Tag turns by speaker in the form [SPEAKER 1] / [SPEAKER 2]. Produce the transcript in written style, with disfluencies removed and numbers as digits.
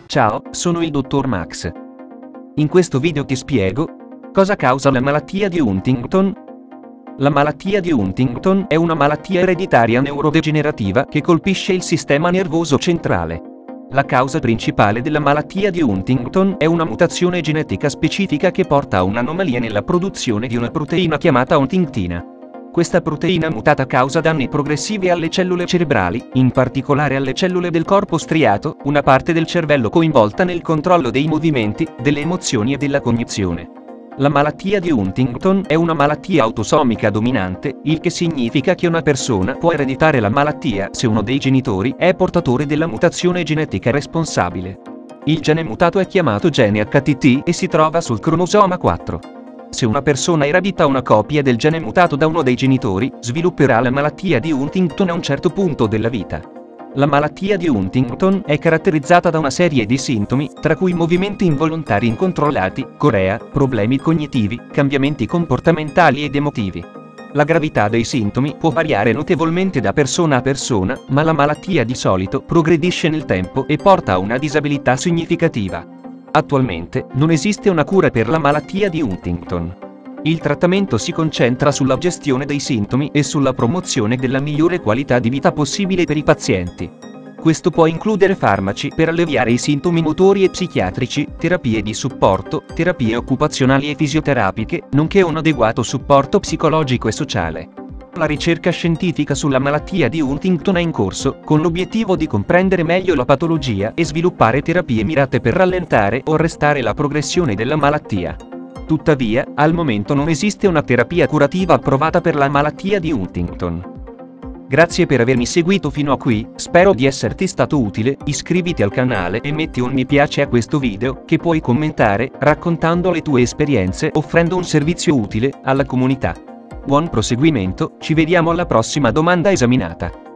[SPEAKER 1] Ciao, sono il dottor Max. In questo video ti spiego cosa causa la malattia di Huntington. La malattia di Huntington è una malattia ereditaria neurodegenerativa che colpisce il sistema nervoso centrale. La causa principale della malattia di Huntington è una mutazione genetica specifica che porta a un'anomalia nella produzione di una proteina chiamata huntingtina. Questa proteina mutata causa danni progressivi alle cellule cerebrali, in particolare alle cellule del corpo striato, una parte del cervello coinvolta nel controllo dei movimenti, delle emozioni e della cognizione. La malattia di Huntington è una malattia autosomica dominante, il che significa che una persona può ereditare la malattia se uno dei genitori è portatore della mutazione genetica responsabile. Il gene mutato è chiamato gene HTT e si trova sul cromosoma 4. Se una persona eredita una copia del gene mutato da uno dei genitori, svilupperà la malattia di Huntington a un certo punto della vita. La malattia di Huntington è caratterizzata da una serie di sintomi, tra cui movimenti involontari incontrollati, corea, problemi cognitivi, cambiamenti comportamentali ed emotivi. La gravità dei sintomi può variare notevolmente da persona a persona, ma la malattia di solito progredisce nel tempo e porta a una disabilità significativa. Attualmente, non esiste una cura per la malattia di Huntington. Il trattamento si concentra sulla gestione dei sintomi e sulla promozione della migliore qualità di vita possibile per i pazienti. Questo può includere farmaci per alleviare i sintomi motori e psichiatrici, terapie di supporto, terapie occupazionali e fisioterapiche, nonché un adeguato supporto psicologico e sociale. La ricerca scientifica sulla malattia di Huntington è in corso, con l'obiettivo di comprendere meglio la patologia e sviluppare terapie mirate per rallentare o arrestare la progressione della malattia. Tuttavia, al momento non esiste una terapia curativa approvata per la malattia di Huntington. Grazie per avermi seguito fino a qui, spero di esserti stato utile, iscriviti al canale e metti un mi piace a questo video, che puoi commentare, raccontando le tue esperienze, offrendo un servizio utile alla comunità. Buon proseguimento, ci vediamo alla prossima domanda esaminata.